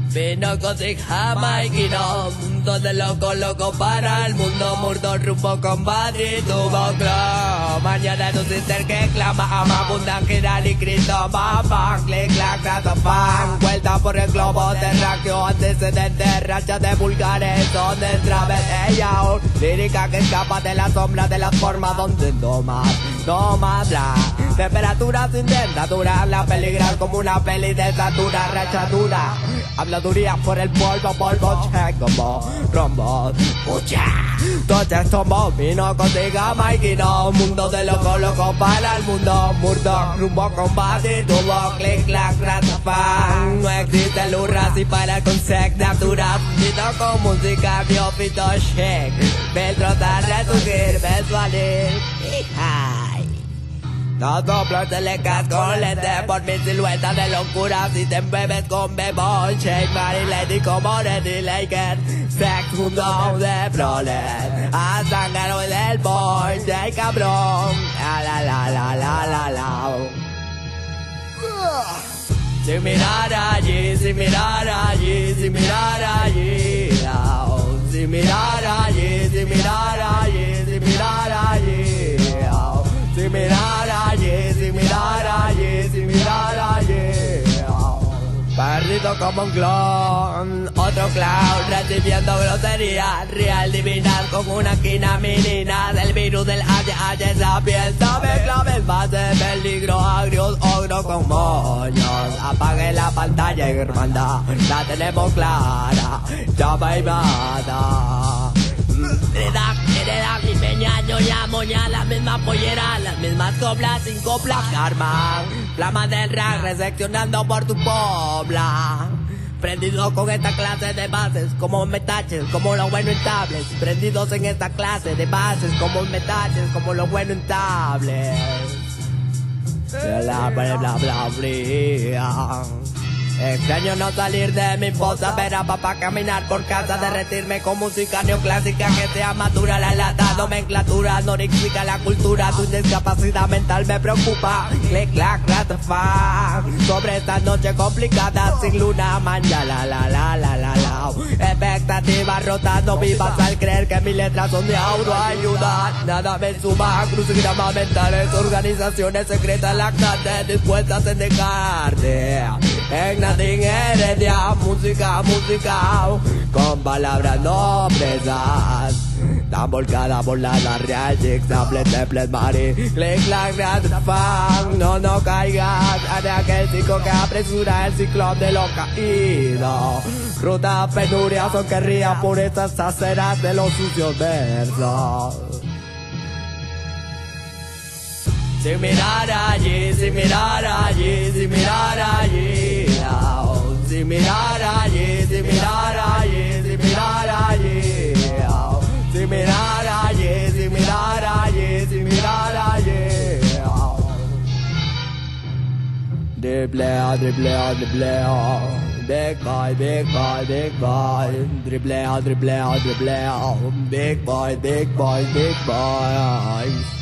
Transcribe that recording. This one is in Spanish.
Vino con jamaiquino, mundo de loco, loco para el mundo, murdo rumbo con Madrid, tuvo glow. Mañana tu sister que clama, ama, abundan, girar y Cristo, mamá, clic, clac, fan, vuelta por el globo terráqueo, antecedente, racha de vulgares, donde entra ella, lírica que escapa de la sombra de las formas, donde no más la temperatura sin dentadura, la peligrar como una peli de estatura, rachadura, habladuría por el polvo, check como rombo, pucha, toches tombo, vino contigo Mikey, mundo de loco, loco para el mundo, murdo, rumbo, combate, tubo, click, clac, ratafan, no existe lurras y para con sec, natural, vino con música, biofito, shake, ves trotar, resurgir, ves salir, hi. No soplos de lecas con lente por mi silueta de locura. Si te embebes con bebón, shake, Mary, lady como Reddy Laker. Sex, mundo de prolet. A zángaro del boy, de cabrón. La. Sin mirar allí, sin mirar allí, sin mirar allí. Sin mirar allí, sin mirar allí, sin mirar allí. Sin mirar allí, sin mirar allí, sin mirar allí. Perdido como un clon, otro clown recibiendo grosería, real divinar con una quina menina del virus del H sapiens, sabe claves más de peligro, agrios, ogro con moños. Apague la pantalla, hermandad, la tenemos clara, llama y mata. Heredad, mi peña, ñoña, moña, las mismas polleras, las mismas coplas, sin coplas, karma, flama del rap, reseccionando por tu pobla. Prendidos con esta clase de bases, como metaches, como lo bueno en tablets. Prendidos en esta clase de bases, como metaches, como lo bueno en tablets. Bla, bla, bla, bla, bla. Extraño no salir de mi fosa, ver a papá caminar por casa, derretirme con música neoclásica que sea madura, la lata, nomenclatura, norífica la cultura, tu discapacidad mental me preocupa, clic, clac, ratafan, sobre esta noche complicada, sin luna, manja, la, expectativas rotas, no vivas al creer que mis letras son de autoayuda, nada me suma, crucigramas mentales, organizaciones secretas, lactantes, dispuestas en dejarte, Ignatin heredia, música, con palabras no presas, tan volcada por la real, templet, mari, clic, clac, ratafan, no caigas, de aquel chico que apresura el ciclón de lo caído, ruta penuria, son que ría por estas aceras de los sucios versos. Sin mirar allí, sin mirar allí, sin mirar allí. Sin mirar allí, sin mirar allí, sin mirar allí. Sin mirar allí, sin mirar allí, sin mirar allí. Driblea. Big boy. Driblea. Big boy.